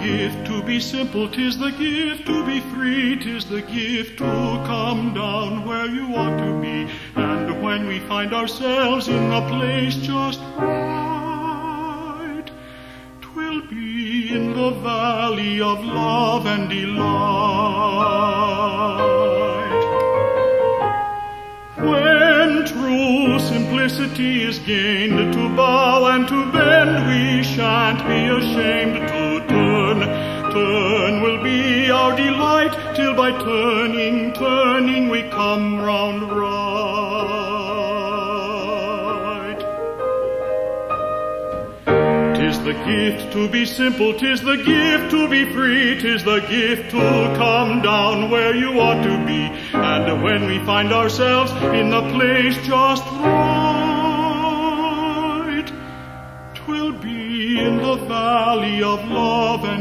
gift to be simple, 'tis the gift to be free, 'tis the gift to come down where you ought to be. And when we find ourselves in a place just right, 'twill be in the valley of love and delight. When true simplicity is gained, to bow and to bend we shan't be ashamed. To turn will be our delight, till by turning we come round right. 'Tis the gift to be simple, 'tis the gift to be free, 'tis the gift to come down where you ought to be. And when we find ourselves in the place just right, 'twill be in the valley of love and